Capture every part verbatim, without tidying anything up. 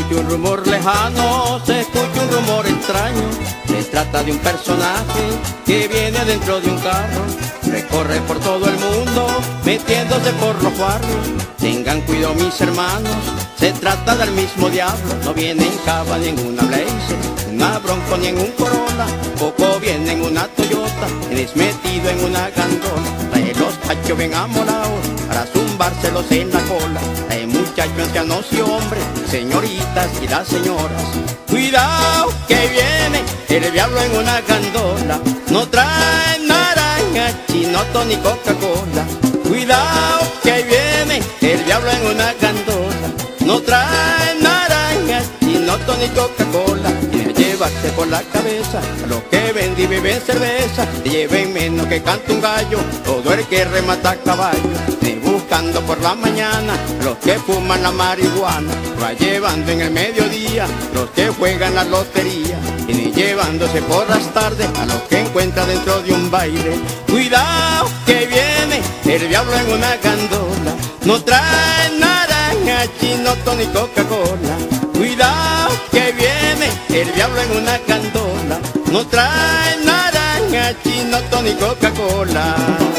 escucha un rumor lejano, se escucha un rumor extraño. Se trata de un personaje que viene dentro de un carro. Recorre por todo el mundo, metiéndose por los barrios. Tengan cuidado mis hermanos, se trata del mismo diablo. No viene en Cava ni en una Blazer, una Bronco ni en un Corolla. Poco viene en una Toyota, es metido en una gandola. Trae los pachos bien amolados para zumbárselos en la cola. Trae muchachos, ancianos y hombres, señoritas y las señoras. Cuidado que viene el diablo en una gandola. No trae naranja, chinoto ni Coca-Cola. Cuidado que viene el diablo en una gandola. No trae naranja, chinoto ni Coca-Cola. Quiere llevarse por la cabeza a los que venden y beben cerveza. Te lleven menos que canta un gallo todo el que remata a caballo. Ni buscando por la mañana a los que fuman la marihuana. Va llevando en el mediodía los que juegan la lotería. Y ni llevándose por las tardes a los que encuentra dentro de un baile. Cuidado que viene el diablo en una gandola. No trae naranja, chinoto ni Coca-Cola. Cuidado que viene el diablo en una gandola. No trae naranja, chinoto ni Coca-Cola.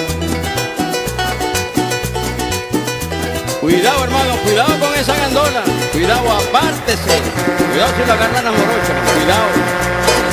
Cuidado hermano, cuidado con esa gandola. Cuidado, apártese. Cuidado si lo agarran a morocha. Cuidado.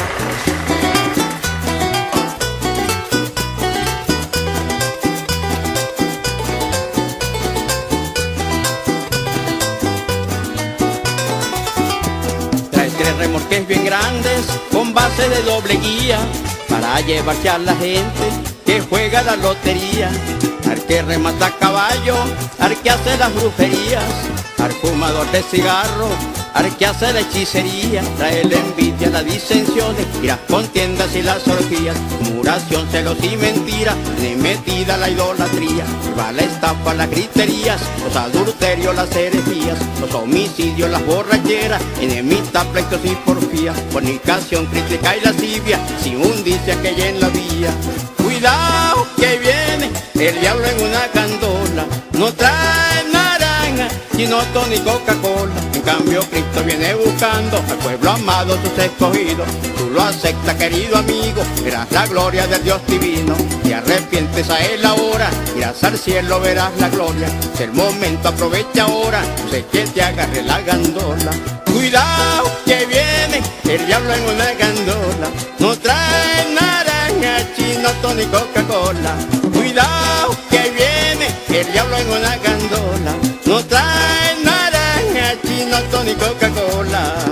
Tres remolques bien grandes con base de doble guía para llevarse a la gente que juega la lotería. Al que remata a caballo, al que hace las brujerías, al fumador de cigarros, al que hace la hechicería. Trae la envidia, las disensiones y las contiendas y las orgías. Murmuración, celos y mentiras, ni metida la idolatría. Va la estafa, las griterías, los adulterios, las herejías, los homicidios, las borracheras, enemistad, pleitos y porfías, fornicación, crítica y lascivia, sin inmundicia que hay en la vía. Cuidado que viene el diablo en una gandola. No trae naranja, chinoto ni Coca-Cola. En cambio Cristo viene buscando al pueblo amado, sus escogidos. Tú lo aceptas, querido amigo, verás la gloria del Dios divino. Te arrepientes a él ahora, irás al cielo, verás la gloria. Si el momento aprovecha ahora, no sé que te agarre la gandola. Cuidado que viene el diablo en una gandola. No trae naranja, chinoto ni Coca-Cola. Cuidado que viene el diablo en una gandola. No trae naranja, chinoto ni Coca-Cola.